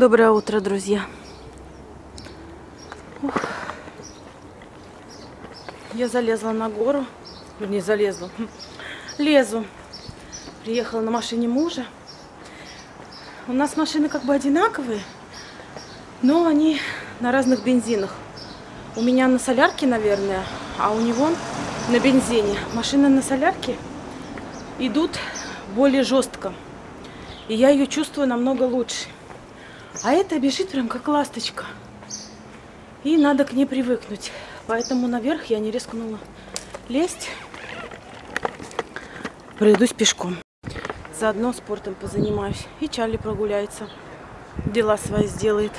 Доброе утро, друзья. Ух. Я залезла на гору. Не залезла. Лезу. Приехала на машине мужа. У нас машины как бы одинаковые, но они на разных бензинах. У меня на солярке, наверное, а у него на бензине. Машины на солярке идут более жестко. И я ее чувствую намного лучше. А это бежит прям как ласточка. И надо к ней привыкнуть. Поэтому наверх я не рискнула лезть. Пройдусь пешком. Заодно спортом позанимаюсь. И Чарли прогуляется. Дела свои сделает.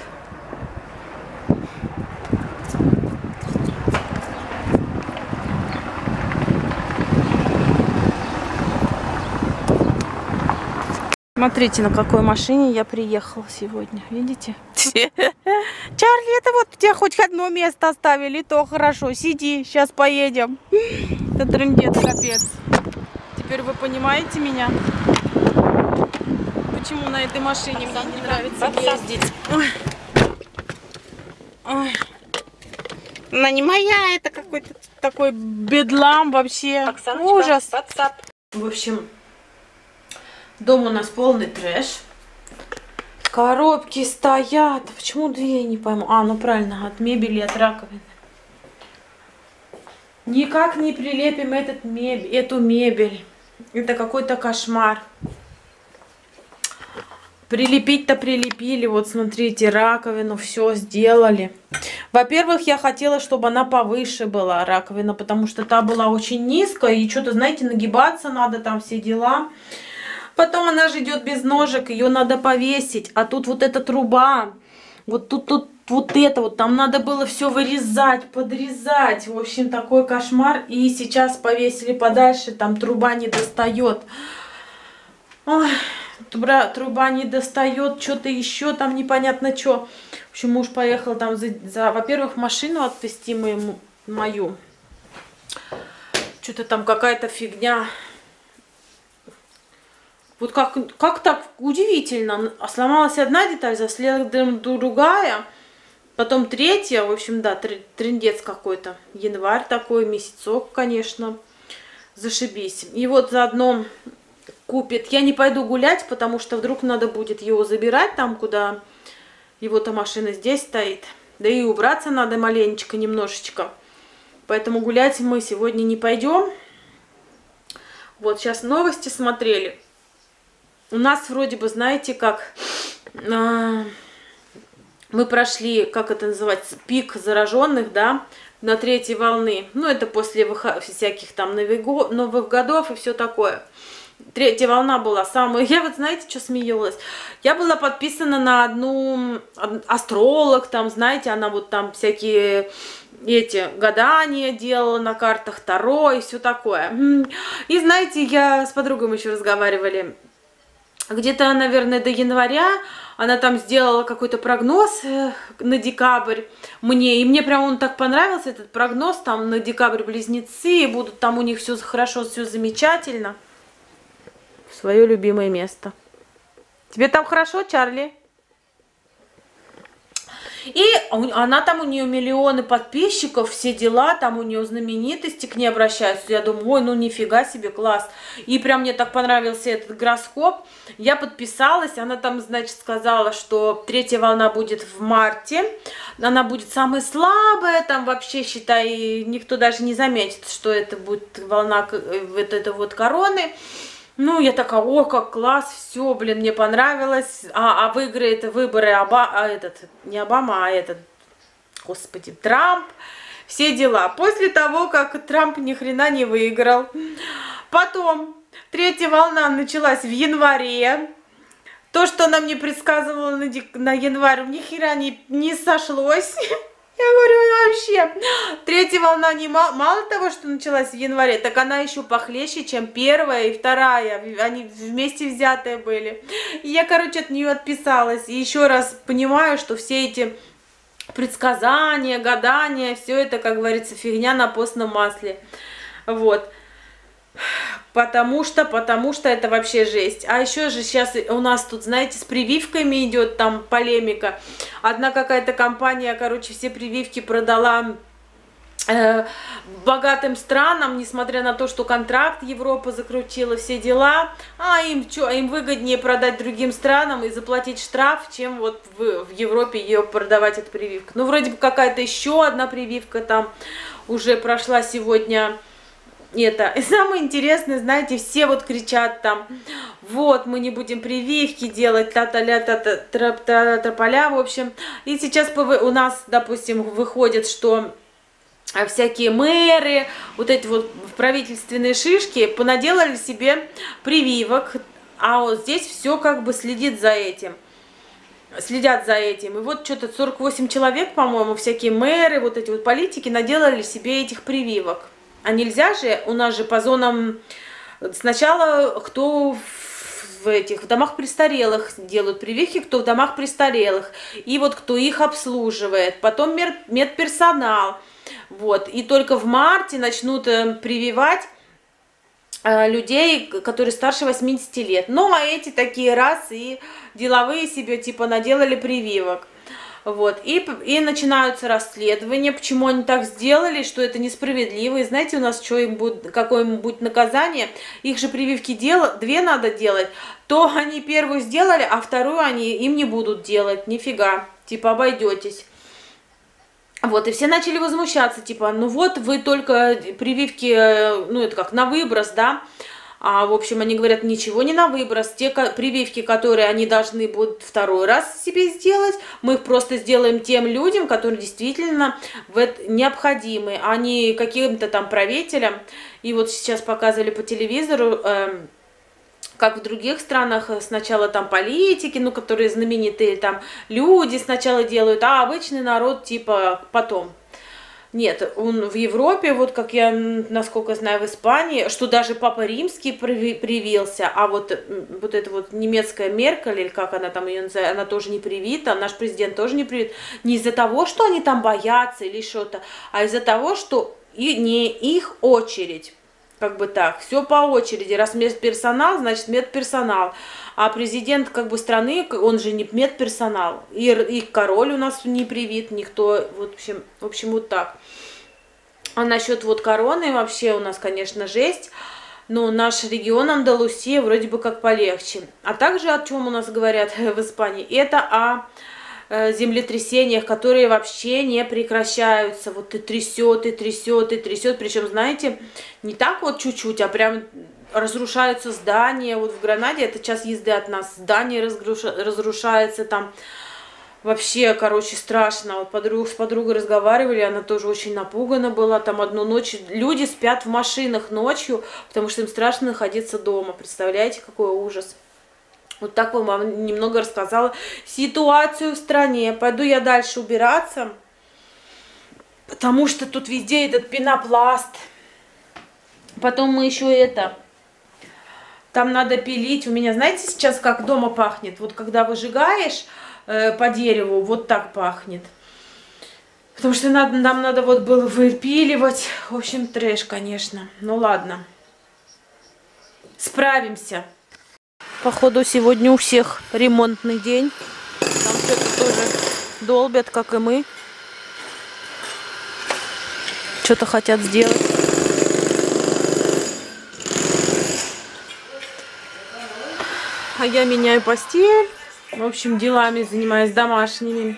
Смотрите, на какой машине я приехала сегодня. Видите? Чарли, это вот тебе хоть одно место оставили, то хорошо. Сиди, сейчас поедем. Это трындец, капец. Теперь вы понимаете меня? Почему на этой машине мне не нравится ездить? Ой. Ой. Она не моя, это какой-то такой бедлам вообще. Оксаночка, ужас. В общем, дом у нас полный трэш. Коробки стоят. Почему две, не пойму. А, ну правильно, от мебели, от раковины. Никак не прилепим эту мебель. Это какой-то кошмар. Прилепить-то прилепили. Вот смотрите, раковину все сделали. Во-первых, я хотела, чтобы она повыше была, раковина, потому что та была очень низкая. И что-то, знаете, нагибаться надо, там все дела. Потом она же идет без ножек, ее надо повесить. А тут вот эта труба, вот тут вот это вот, там надо было все вырезать, подрезать. В общем, такой кошмар. И сейчас повесили подальше, там труба не достает. Ой, труба не достает, что-то еще там непонятно что. В общем, муж поехал там во-первых, машину отвезти мою. Что-то там какая-то фигня. Вот как так удивительно. Сломалась одна деталь, за следом другая, потом третья. В общем, да, трындец какой-то. Январь такой, месяцок, конечно. Зашибись. И вот заодно купит. Я не пойду гулять, потому что вдруг надо будет его забирать там, куда его-то машина здесь стоит. Да и убраться надо маленечко, немножечко. Поэтому гулять мы сегодня не пойдем. Вот сейчас новости смотрели. У нас вроде бы, знаете, как мы прошли, как это называется, пик зараженных, да, на 3-й волны. Ну, это после всяких там новых годов и все такое. 3-я волна была самая... Я вот, знаете, что смеялась? Я была подписана на одну астролог, там, знаете, она вот там всякие эти гадания делала на картах Таро и все такое. И, знаете, я с подругой еще разговаривали. Где-то, наверное, до января она там сделала какой-то прогноз на декабрь мне. И мне прям он так понравился, этот прогноз. Там на декабрь близнецы, будут там у них все хорошо, все замечательно. В свое любимое место. Тебе там хорошо, Чарли? И она там, у нее миллионы подписчиков, все дела, там у нее знаменитости к ней обращаются. Я думаю, ой, ну нифига себе, класс. И прям мне так понравился этот гороскоп. Я подписалась, она там, значит, сказала, что 3-я волна будет в марте. Она будет самая слабая, там вообще, считай, никто даже не заметит, что это будет волна вот этой вот короны. Ну, я такая, о, как класс, все, блин, мне понравилось. А выиграет выборы не Обама, а этот, господи, Трамп. Все дела. После того, как Трамп ни хрена не выиграл. Потом 3-я волна началась в январе. То, что она мне предсказывала на январь, ни хера не сошлось. Я говорю, вообще, 3-я волна мало того, что началась в январе, так она еще похлеще, чем 1-я и 2-я. Они вместе взятые были. И я, короче, от нее отписалась. И еще раз понимаю, что все эти предсказания, гадания, все это, как говорится, фигня на постном масле. Вот. Потому что это вообще жесть. А еще же сейчас у нас тут, знаете, с прививками идет там полемика. Одна какая-то компания, короче, все прививки продала богатым странам, несмотря на то, что контракт Европа закрутила, все дела, а им что, им выгоднее продать другим странам и заплатить штраф, чем вот в Европе ее продавать, эту прививку. Ну, вроде бы какая-то еще одна прививка там уже прошла сегодня. Это. И самое интересное, знаете, все вот кричат там, вот, мы не будем прививки делать, та-та-ля, та-та-трополя, в общем. И сейчас у нас, допустим, выходит, что всякие мэры, вот эти вот правительственные шишки понаделали себе прививок, а вот здесь все как бы следят за этим. И вот что-то 48 человек, по-моему, всякие мэры, вот эти вот политики наделали себе этих прививок. А нельзя же, у нас же по зонам сначала кто в домах престарелых делают прививки, кто в домах престарелых, и вот кто их обслуживает, потом медперсонал. Вот. И только в марте начнут прививать людей, которые старше 80 лет. Ну, а эти такие раз и деловые себе типа наделали прививок. Вот. И начинаются расследования, почему они так сделали, что это несправедливо. И знаете, у нас что им будет, какое им будет наказание? Их же прививки две надо делать. То они первую сделали, а вторую они им не будут делать. Нифига. Типа обойдетесь. Вот, и все начали возмущаться, типа, ну вот вы только прививки, ну это как на выброс, да, в общем, они говорят, ничего не на выброс, те прививки, которые они должны будут второй раз себе сделать, мы их просто сделаем тем людям, которые действительно необходимы, а не каким-то там правителям. И вот сейчас показывали по телевизору, как в других странах, сначала там политики, ну, которые знаменитые, там люди сначала делают, а обычный народ типа потом. Нет, он в Европе, вот как я, насколько знаю, в Испании, что даже Папа Римский привился, а вот эта вот немецкая Меркель, или как она там ее называет, она тоже не привита, наш президент тоже не привит. Не из-за того, что они там боятся или что-то, а из-за того, что не их очередь. Как бы так, все по очереди. Раз медперсонал, значит медперсонал. А президент как бы страны, он же не медперсонал. И король у нас не привит, никто. Вот, в общем, вот так. А насчет вот короны вообще у нас, конечно, жесть. Но наш регион Андалусия вроде бы как полегче. А также о чем у нас говорят в Испании? Это о землетрясениях, которые вообще не прекращаются. Вот и трясет, и трясет, и трясет. Причем, знаете, не так вот чуть-чуть, а прям разрушаются здания. Вот в Гранаде, это час езды от нас, здание разрушается там. Вообще, короче, страшно. Вот с подругой разговаривали, она тоже очень напугана была. Там одну ночь люди спят в машинах ночью, потому что им страшно находиться дома. Представляете, какой ужас. Вот так вам немного рассказала ситуацию в стране. Пойду я дальше убираться, потому что тут везде этот пенопласт. Потом мы еще там надо пилить. У меня, знаете, сейчас как дома пахнет? Вот когда выжигаешь по дереву, вот так пахнет. Потому что нам надо вот было выпиливать. В общем, трэш, конечно. Ну ладно. Справимся. Походу, сегодня у всех ремонтный день. Там что-то тоже долбят, как и мы. Что-то хотят сделать. А я меняю постель. В общем, делами занимаюсь домашними.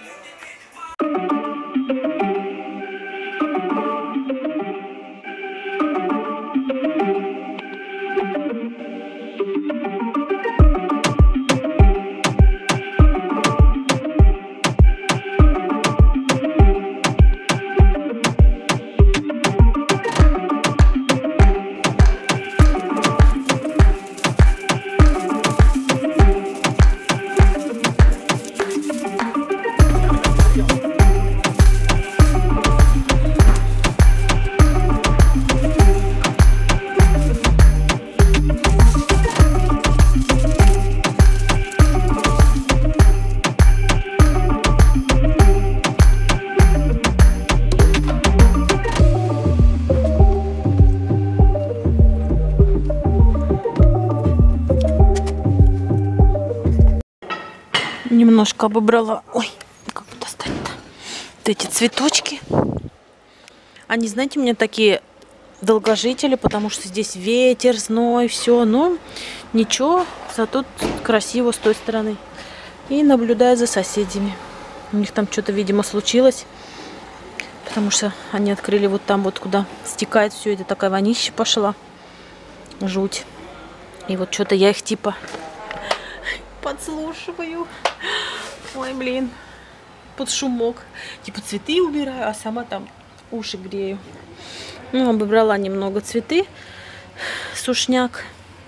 Немножко обобрала. Ой, как достать-то? Вот эти цветочки. Они, знаете, у меня такие долгожители, потому что здесь ветер, зной, все. Но ничего, зато красиво с той стороны. И наблюдаю за соседями. У них там что-то, видимо, случилось. Потому что они открыли вот там, вот куда стекает все это. Такая вонища пошла. Жуть. И вот что-то я их типа подслушиваю. Ой, блин. Под шумок. Типа цветы убираю, а сама там уши грею. Ну, обобрала немного цветы. Сушняк.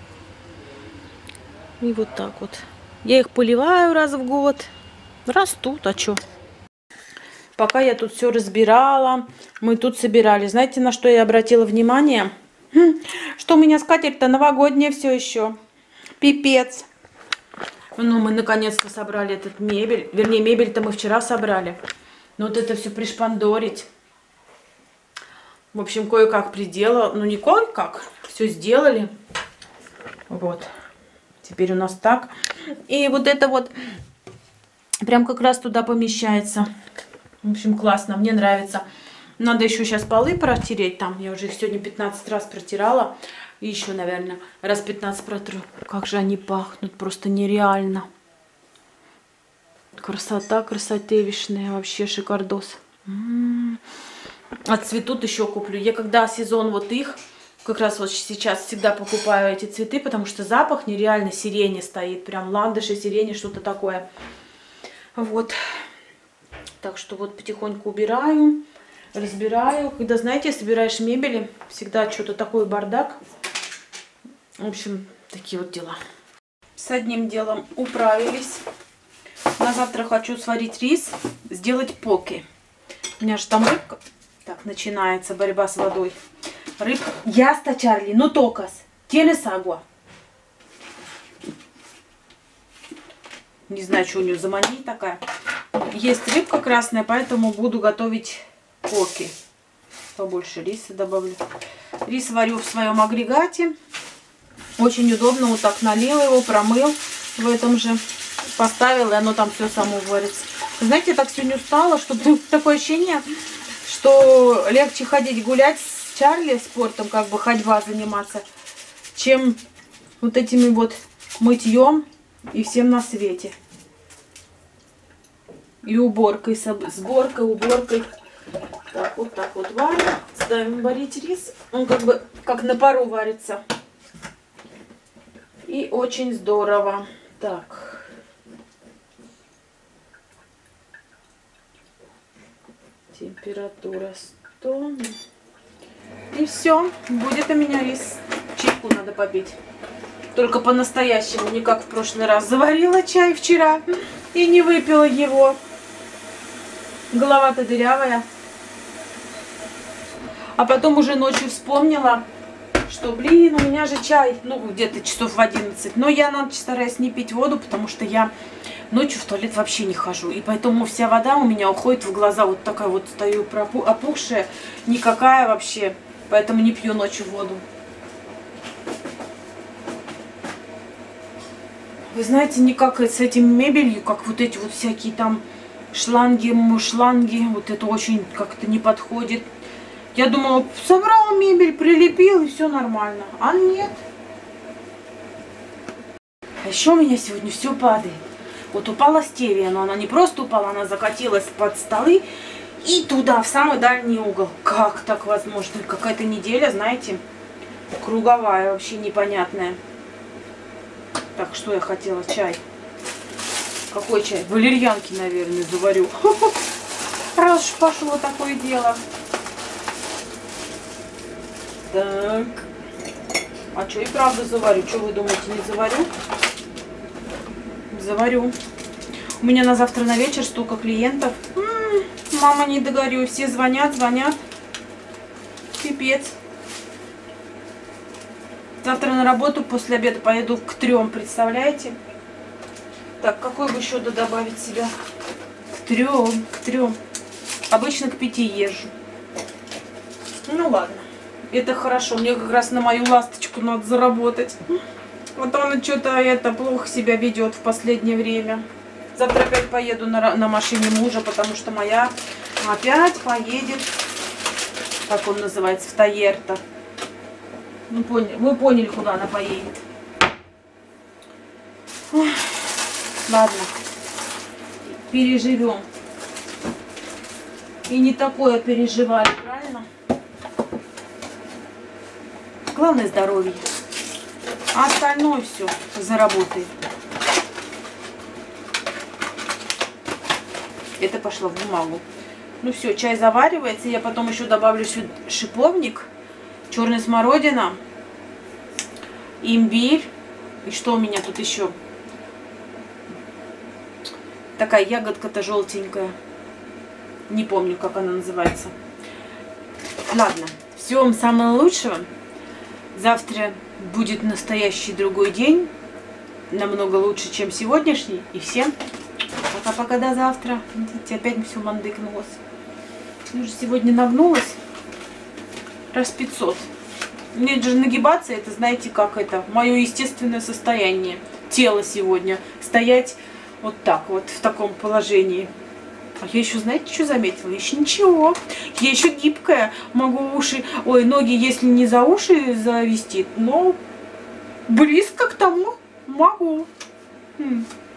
И вот так вот. Я их поливаю раз в год. Растут, а чё? Пока я тут все разбирала, мы тут собирали. Знаете, на что я обратила внимание? Что у меня скатерть-то новогодняя все еще. Пипец. Ну, мы наконец-то собрали этот мебель. Вернее, мебель-то мы вчера собрали. Но вот это все пришпандорить. В общем, кое-как приделала. Ну, не кое-как. Все сделали. Вот. Теперь у нас так. И вот это вот прям как раз туда помещается. В общем, классно. Мне нравится. Надо еще сейчас полы протереть там. Я уже их сегодня 15 раз протирала. И еще, наверное, раз 15 протру. Как же они пахнут. Просто нереально. Красота, красотевишная. Вообще шикардос. Отцветут еще куплю. Я когда сезон вот их, как раз вот сейчас всегда покупаю эти цветы, потому что запах нереально сирени стоит. Прям ландыши, сирени, что-то такое. Вот. Так что вот потихоньку убираю, разбираю. Когда, знаете, собираешь мебели, всегда что-то такой бардак. В общем, такие вот дела. С одним делом управились. На завтра хочу сварить рис, сделать поки. У меня же там рыбка. Так, начинается борьба с водой. Рыбка. Яста, Чарли, ну токас. Тienes agua. Не знаю, что у нее за мания такая. Есть рыбка красная, поэтому буду готовить поки. Побольше риса добавлю. Рис варю в своем агрегате. Очень удобно. Вот так налил его, промыл в этом же. Поставил, и оно там все само варится. Знаете, я так сегодня устала, что такое ощущение, что легче ходить гулять с Чарли, спортом, как бы ходьба заниматься, чем вот этими вот мытьем и всем на свете. И уборкой, сборкой, уборкой. Так вот варим. Ставим варить рис. Он как бы как на пару варится. И очень здорово. Так. Температура 100. И все. Будет у меня рис. Чайку надо попить. Только по-настоящему. Не как в прошлый раз. Заварила чай вчера и не выпила его. Голова-то дырявая. А потом уже ночью вспомнила, что, блин, у меня же чай, ну, где-то часов в 11. Но я на ночь стараюсь не пить воду, потому что я ночью в туалет вообще не хожу. И поэтому вся вода у меня уходит в глаза. Вот такая вот стою опухшая, никакая вообще. Поэтому не пью ночью воду. Вы знаете, никак с этим мебелью, как вот эти вот всякие там шланги, вот это очень как-то не подходит. Я думала, собрал мебель, прилепил и все нормально. А нет. А еще у меня сегодня все падает. Вот упала стевия, но она не просто упала, она закатилась под столы и туда, в самый дальний угол. Как так возможно? Какая-то неделя, знаете, круговая, вообще непонятная. Так, что я хотела? Чай. Какой чай? Валерьянки, наверное, заварю. Раз уж пошло такое дело. Так. А что, и правда заварю? Что вы думаете, не заварю? Заварю. У меня на завтра на вечер столько клиентов. Мама, не догорю. Все звонят. Пипец. Завтра на работу после обеда поеду к 3, представляете? Так, какой бы еще добавить себя? К 3. Обычно к 5 езжу. Ну ладно. Это хорошо. Мне как раз на мою ласточку надо заработать. Вот он что-то плохо себя ведет в последнее время. Завтра опять поеду на машине мужа, потому что моя опять поедет, как он называется, в Тойерто. Ну, вы поняли, куда она поедет. Ой, ладно, переживем. И не такое переживали, правильно? Главное здоровье. А остальное все заработает. Это пошло в бумагу. Ну все, чай заваривается. Я потом еще добавлю сюда шиповник, черная смородина, имбирь. И что у меня тут еще? Такая ягодка-то желтенькая. Не помню, как она называется. Ладно, всего вам самого лучшего. Завтра будет настоящий другой день. Намного лучше, чем сегодняшний. И всем пока-пока, до завтра. Видите, опять все мандыкнулось. Я уже сегодня нагнулась. Раз 500. Мне же нагибаться, это, знаете, как это, мое естественное состояние. Тело сегодня. Стоять вот так вот, в таком положении. А я еще, знаете, что заметила? Еще ничего. Я еще гибкая. Могу уши, ой, ноги, если не за уши завести, но близко к тому могу.